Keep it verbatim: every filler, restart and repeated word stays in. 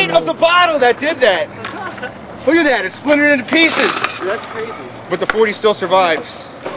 weight of the bottle that did that. Look at that, it splintered into pieces. Dude, that's crazy. But the forty still survives.